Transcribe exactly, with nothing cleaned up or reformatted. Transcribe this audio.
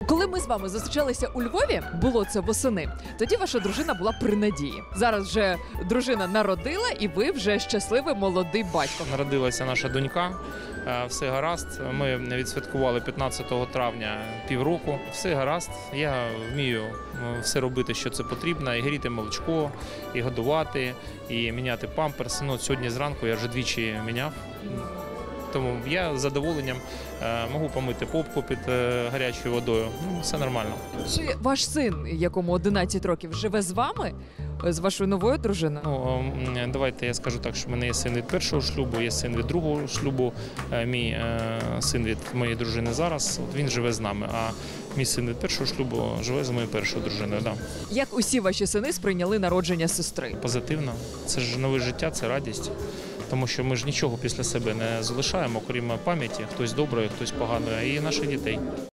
Коли ми з вами зустрічалися у Львові, було це восени, тоді ваша дружина була при надії. Зараз вже дружина народила, і ви вже щасливий молодий батько. Народилася наша донька, е, все гаразд. Ми відсвяткували п'ятнадцятого травня півроку. Все гаразд. Я вмію е, все робити, що це потрібно. І гріти молочко, і годувати, і міняти памперси. Ну, от сьогодні зранку я вже двічі міняв. Тому я з задоволенням е, можу помити попку під е, гарячою водою. Ну, все нормально. Чи ваш син, якому одинадцять років, живе з вами, з вашою новою дружиною? Ну, ем, давайте я скажу так, що в мене є син від першого шлюбу, є син від другого шлюбу. Е, Мій е, син від моєї дружини зараз, от він живе з нами, а мій син від першого шлюбу живе з моєю першою дружиною. Да. Як усі ваші сини сприйняли народження сестри? Позитивно. Це ж нове життя, це радість. Тому що ми ж нічого після себе не залишаємо, окрім пам'яті, хтось доброї, хтось поганої, і наших дітей.